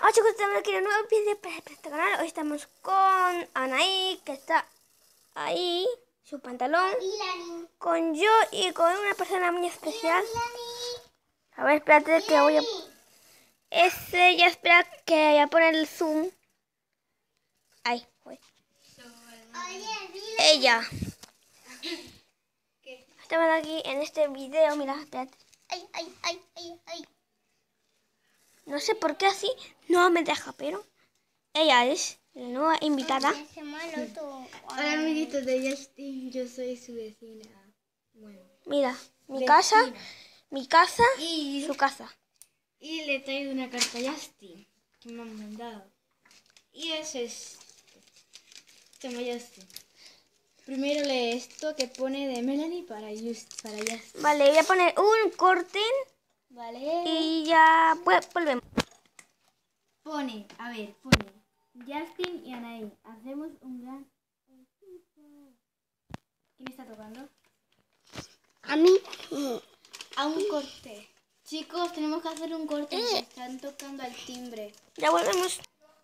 Hola chicos, estamos aquí en un nuevo vídeo para este canal. Hoy estamos con Anaí, que está ahí, su pantalón, con yo y con una persona muy especial. A ver, espérate que voy a... ya espera que voy a poner el zoom. Ahí, voy. Ella. Estamos aquí en este video, mira, espérate. Ay. No sé por qué así no me deja, pero ella es la nueva invitada. Hola amiguitos de Justin, yo soy su vecina. Bueno, Mira, mi vecina. casa, Y su casa. Y le traigo una carta a Justin que me han mandado. Y es toma Justin. Primero lee esto que pone de Melanie para Justin. Vale, voy a poner un corte. Vale. Y ya volvemos. Pone Justin y Anaí. Hacemos un gran equipo. ¿Quién está tocando? A mí. A un corte. Chicos, tenemos que hacer un corte. Me están tocando al timbre. Ya volvemos.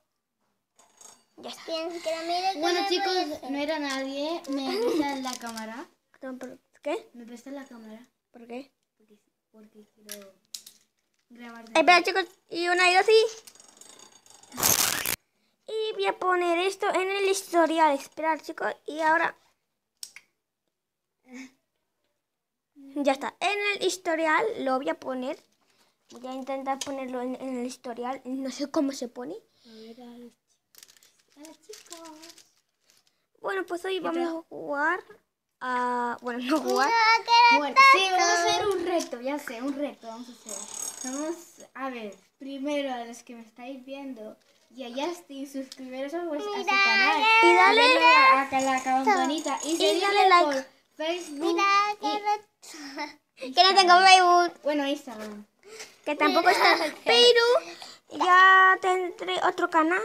Ya está. Bueno, chicos, no era nadie. ¿Me prestan la cámara? ¿Por qué? ¿Me prestan la cámara? ¿Por qué? Porque quiero grabar. Espera chicos, y una y dos y voy a poner esto en el historial. Esperar chicos, y ahora ya está. En el historial lo voy a poner. Voy a intentar ponerlo en el historial. No sé cómo se pone. A ver, a los chicos. Bueno, pues hoy vamos a jugar a... Bueno, no jugar. Bueno, sí, vamos a hacer un reto, ya sé, un reto vamos a hacer. Vamos a ver, primero a los que me estáis viendo y a Justin, suscribiros a su canal. Y dale a la campanita y dale like por Facebook. Que no tengo Facebook. Bueno, Instagram. Que tampoco está. Pero ya tendré otro canal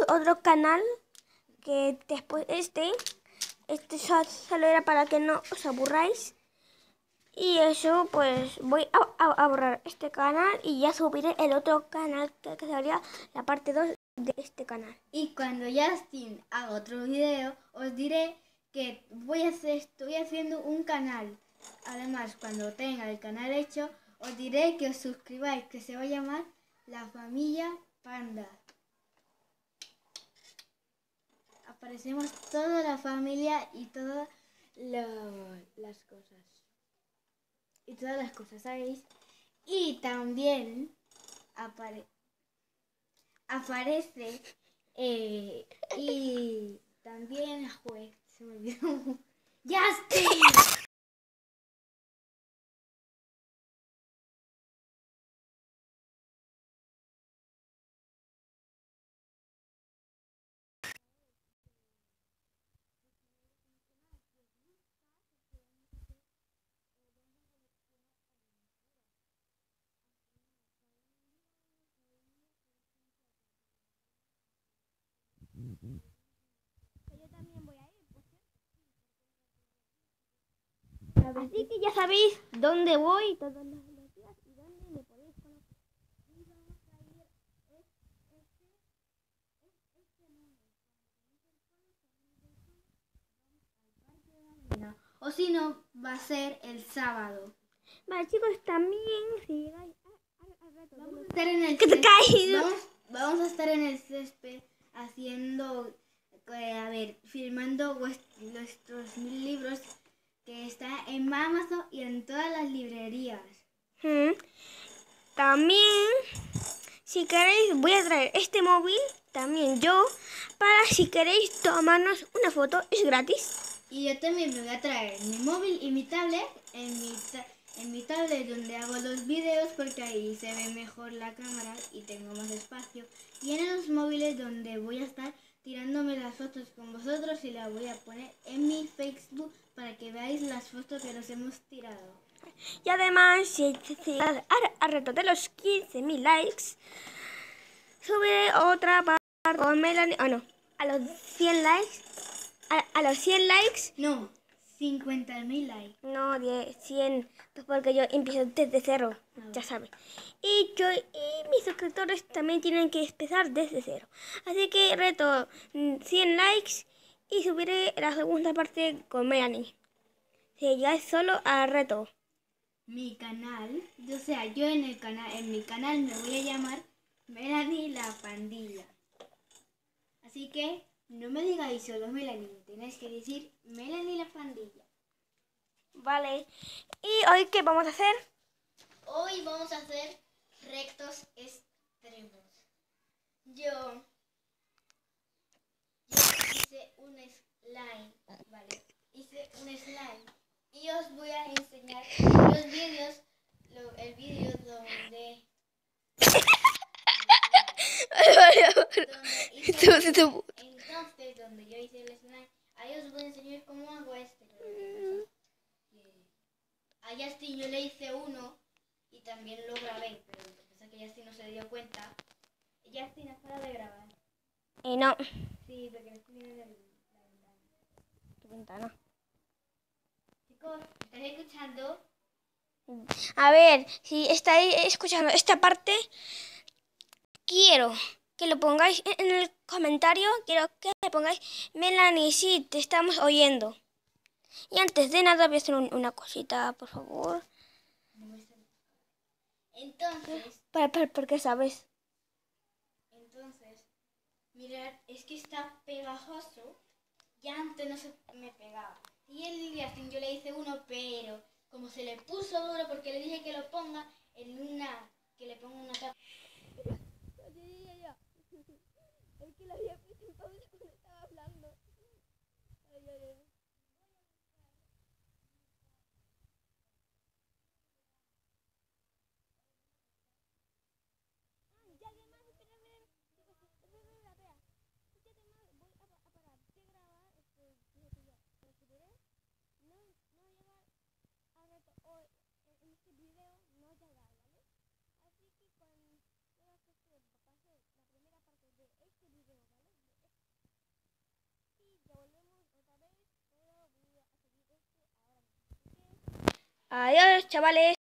que después este solo era para que no os aburráis. Y eso, pues voy a borrar este canal y ya subiré el otro canal que sería la parte 2 de este canal. Y cuando Justin haga otro video, os diré que estoy haciendo un canal. Además, cuando tenga el canal hecho, os diré que os suscribáis, que se va a llamar La Familia Panda. Aparecemos toda la familia y todas las cosas. Y todas las cosas, ¿sabéis? Y también aparece y también se me olvidó. ¡Justin! Yo también voy a ir, así que ya sabéis dónde voy todos los días y dónde me podéis conocer. Y vamos a ir O si no, va a ser el sábado. Vale chicos, también si llegáis al rato Vamos a estar en el que te caes. Vamos a estar en el césped haciendo, firmando nuestros 1000 libros que está en Amazon y en todas las librerías. También, si queréis, voy a traer este móvil, también yo, para si queréis tomarnos una foto, es gratis. Y yo también me voy a traer mi móvil y mi tablet en mi tablet donde hago los videos porque ahí se ve mejor la cámara y tengo más espacio. Y en los móviles donde voy a estar tirándome las fotos con vosotros y las voy a poner en mi Facebook para que veáis las fotos que nos hemos tirado. Y además, si llegas al reto de los 15.000 likes, subiré otra parte con Melanie. No, a los 100 likes. A los 100 likes. No, 50.000 likes. No, 100, pues porque yo empiezo desde cero, ya sabes. Y yo y mis suscriptores también tienen que empezar desde cero. Así que reto 100 likes y subiré la segunda parte con Melanie. Si llegáis solo al reto. Mi canal, o sea, yo en mi canal me voy a llamar Melanie la Pandilla. Así que no me digáis solo Melanie, tenéis que decir Melanie la Pandilla. Vale. ¿Y hoy qué vamos a hacer? Hoy vamos a hacer rectos extremos. Yo hice un slime, ¿vale? Hice un slime y os voy a enseñar los vídeos, el vídeo donde entonces donde yo hice el slime, ahí os voy a enseñar cómo hago este. A Justin yo le hice uno y también lo grabé, pero lo que pasa es que Justin no se dio cuenta. Justin ha parado de grabar. No. Sí, porque me estoy viendo la ventana. ¿Qué ventana? Chicos, ¿estáis escuchando? A ver, si estáis escuchando esta parte, quiero que lo pongáis en el comentario. Quiero que le pongáis Melanie, sí, te estamos oyendo. Y antes de nada voy a hacer una cosita, por favor. Entonces, ¿Por qué sabes? Entonces, mirad, es que está pegajoso. Ya antes no se me pegaba. Y el Justin yo le hice uno, pero como se le puso duro porque le dije que lo ponga en que le ponga una tapa. Ya. Es que lo había puesto en pausa cuando estaba hablando. Ay. Adiós, chavales.